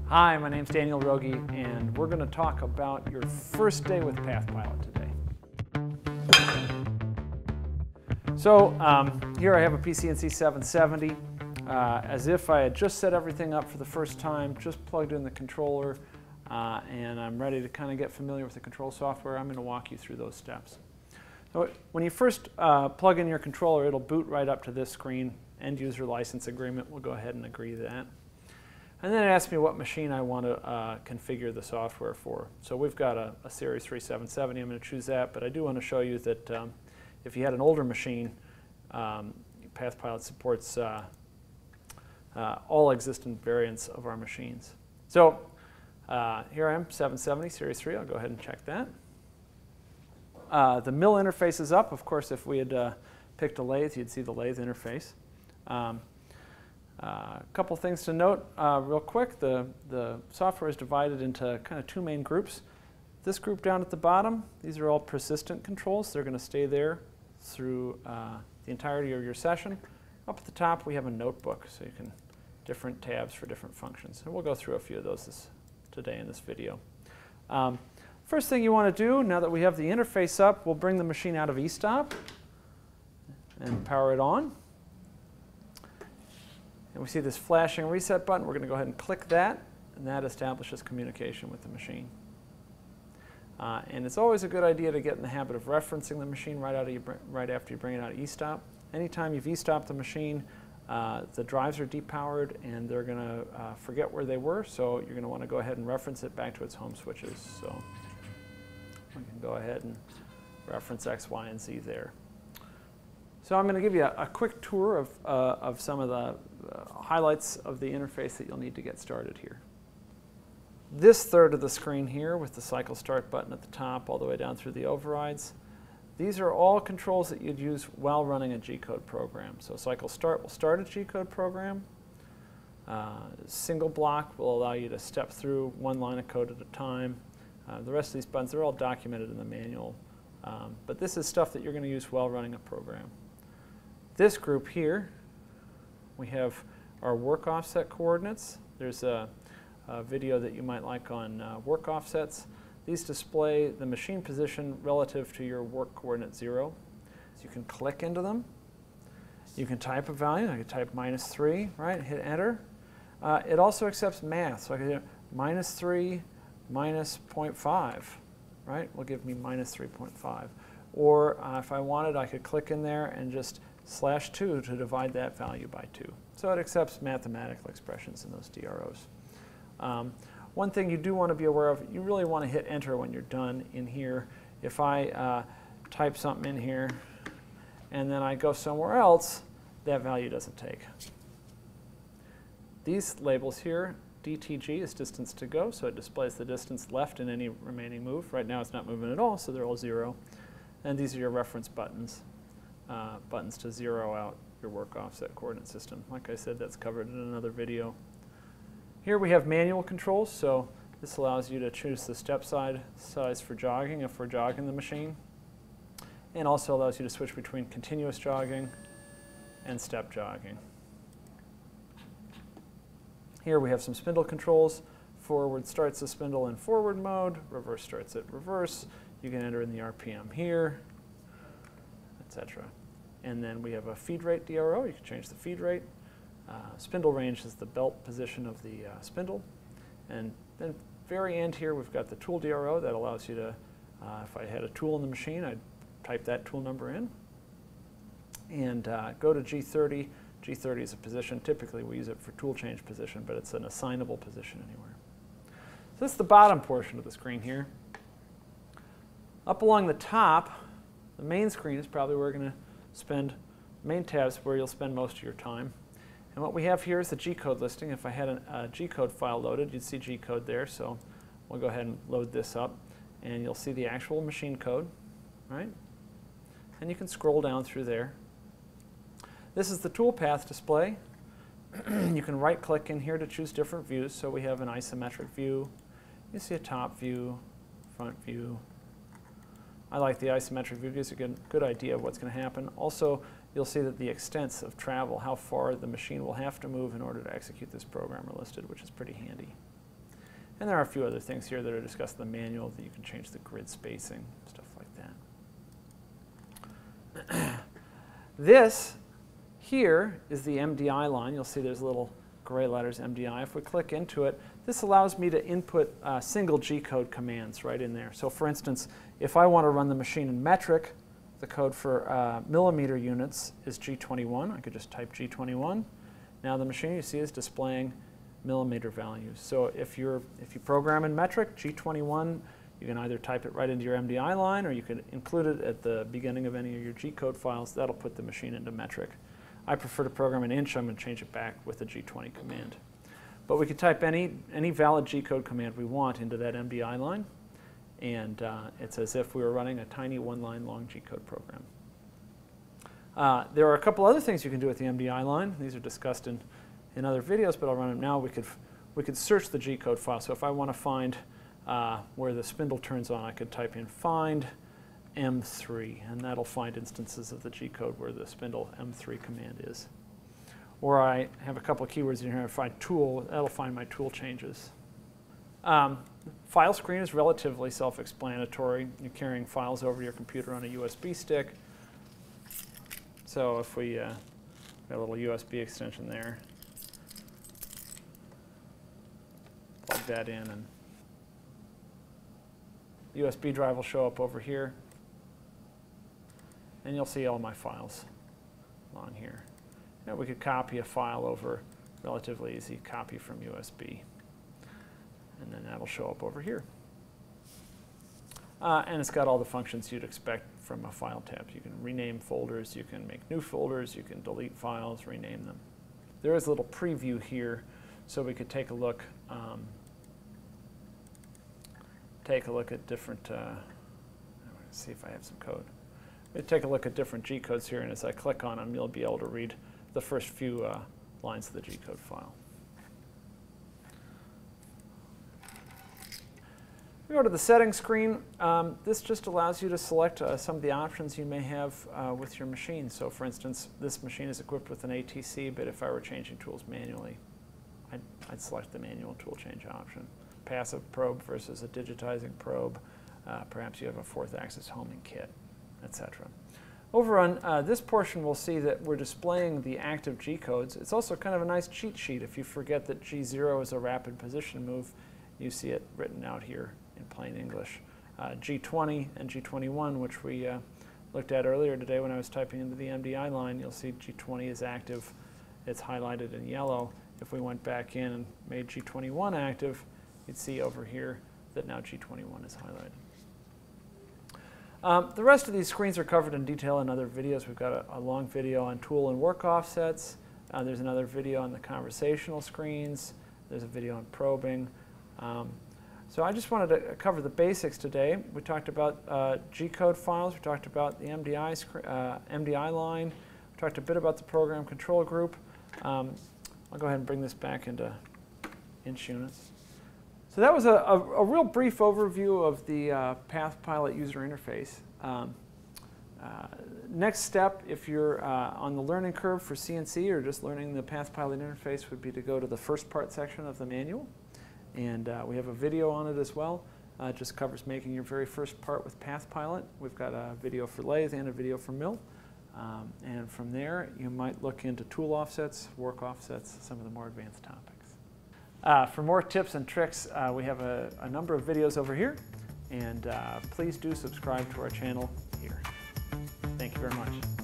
Hi, my name's Daniel Rogi, and we're going to talk about your first day with PathPilot today. So here I have a PCNC 770. As if I had just set everything up for the first time, just plugged in the controller, and I'm ready to kind of get familiar with the control software. I'm going to walk you through those steps. So when you first plug in your controller, it'll boot right up to this screen, End User License Agreement. We'll go ahead and agree to that. And then it asks me what machine I want to configure the software for. So we've got a Series 3770. I'm going to choose that, but I do want to show you that if you had an older machine, PathPilot supports all existent variants of our machines. So here I am, 770 Series 3. I'll go ahead and check that. The mill interface is up. Of course, if we had picked a lathe, you'd see the lathe interface. A couple things to note real quick. The software is divided into kind of two main groups. This group down at the bottom, these are all persistent controls. They're going to stay there through the entirety of your session. Up at the top, we have a notebook, so you can different tabs for different functions. And we'll go through a few of those today in this video. First thing you want to do, now that we have the interface up, we'll bring the machine out of e-stop and power it on. And we see this flashing reset button. We're going to go ahead and click that, and that establishes communication with the machine. And it's always a good idea to get in the habit of referencing the machine right after you bring it out of e-stop. Anytime you've e-stopped the machine, the drives are depowered, and they're going to forget where they were, so you're going to want to go ahead and reference it back to its home switches. So we can go ahead and reference X, Y, and Z there. So I'm going to give you a quick tour of some of the highlights of the interface that you'll need to get started here. This third of the screen here with the cycle start button at the top all the way down through the overrides, these are all controls that you'd use while running a G-code program. So cycle start will start a G-code program. Single block will allow you to step through one line of code at a time. The rest of these buttons are all documented in the manual. But this is stuff that you're going to use while running a program. This group here, we have our work offset coordinates. There's a video that you might like on work offsets. These display the machine position relative to your work coordinate 0. So you can click into them. You can type a value. I could type -3, right? Hit enter. It also accepts math. So I could hit -3 minus 0.5, right? Will give me -3.5. Or if I wanted, I could click in there and just /2 to divide that value by 2. So it accepts mathematical expressions in those DROs. One thing you do want to be aware of, you really want to hit enter when you're done in here. If I type something in here and then I go somewhere else, that value doesn't take. These labels here, DTG is distance to go, so it displays the distance left in any remaining move. Right now it's not moving at all, so they're all 0. And these are your reference buttons. Buttons to zero out your work offset coordinate system. Like I said, that's covered in another video. Here we have manual controls, so this allows you to choose the step size for jogging if we're jogging the machine, and also allows you to switch between continuous jogging and step jogging. Here we have some spindle controls. Forward starts the spindle in forward mode, reverse starts it reverse. You can enter in the RPM here, etc. And then we have a feed rate DRO. You can change the feed rate. Spindle range is the belt position of the spindle. And then very end here, we've got the tool DRO that allows you to, if I had a tool in the machine, I'd type that tool number in. And go to G30. G30 is a position. Typically, we use it for tool change position, but it's an assignable position anywhere. So this is the bottom portion of the screen here. Up along the top, the main screen is probably where we're going to spend, main tabs where you'll spend most of your time. And what we have here is the G-code listing. If I had a G-code file loaded, you'd see G-code there. So we'll go ahead and load this up, and you'll see the actual machine code, right? And you can scroll down through there. This is the toolpath display. You can right-click in here to choose different views. So we have an isometric view. You see a top view, front view. I like the isometric view. It gives you a good idea of what's going to happen. Also, you'll see that the extents of travel, how far the machine will have to move in order to execute this program, are listed, which is pretty handy. And there are a few other things here that are discussed in the manual that you can change the grid spacing, stuff like that. This here is the MDI line. You'll see there's little gray letters, MDI. If we click into it, this allows me to input single G-code commands right in there. So for instance, if I want to run the machine in metric, the code for millimeter units is G21. I could just type G21. Now the machine, you see, is displaying millimeter values. So if you program in metric, G21, you can either type it right into your MDI line, or you could include it at the beginning of any of your G-code files. That'll put the machine into metric. I prefer to program in inch. I'm going to change it back with the G20 command. But we could type any valid G-code command we want into that MDI line, and it's as if we were running a tiny one-line long G-code program. There are a couple other things you can do with the MDI line. These are discussed in other videos, but I'll run them now. We could search the G-code file. So if I want to find where the spindle turns on, I could type in find M3, and that'll find instances of the G-code where the spindle M3 command is. Or I have a couple of keywords in here. I find tool, that'll find my tool changes. File screen is relatively self-explanatory. You're carrying files over your computer on a USB stick. So if we got a little USB extension there, plug that in, and the USB drive will show up over here, and you'll see all my files along here. Now we could copy a file over, relatively easy, copy from USB, and then that'll show up over here. And it's got all the functions you'd expect from a file tab. You can rename folders, you can make new folders, you can delete files, rename them. There is a little preview here, so we could take a look at different, see if I have some code. We'll take a look at different G-codes here, and as I click on them, you'll be able to read the first few lines of the G-code file. We go to the settings screen. This just allows you to select some of the options you may have with your machine. So for instance, this machine is equipped with an ATC, but if I were changing tools manually, I'd select the manual tool change option. Passive probe versus a digitizing probe. Perhaps you have a fourth axis homing kit, etc. Over on this portion, we'll see that we're displaying the active G-codes. It's also kind of a nice cheat sheet. If you forget that G0 is a rapid position move, you see it written out here in plain English. G20 and G21, which we looked at earlier today when I was typing into the MDI line, you'll see G20 is active. It's highlighted in yellow. If we went back in and made G21 active, you'd see over here that now G21 is highlighted. The rest of these screens are covered in detail in other videos. We've got a long video on tool and work offsets. There's another video on the conversational screens. There's a video on probing. So I just wanted to cover the basics today. We talked about G-code files. We talked about the MDI line. We talked a bit about the program control group. I'll go ahead and bring this back into inch units. So that was a real brief overview of the PathPilot user interface. Next step, if you're on the learning curve for CNC or just learning the PathPilot interface, would be to go to the first part section of the manual. And we have a video on it as well. It just covers making your very first part with PathPilot. We've got a video for lathe and a video for mill. And from there, you might look into tool offsets, work offsets, some of the more advanced topics. For more tips and tricks, we have a number of videos over here. And please do subscribe to our channel here. Thank you very much.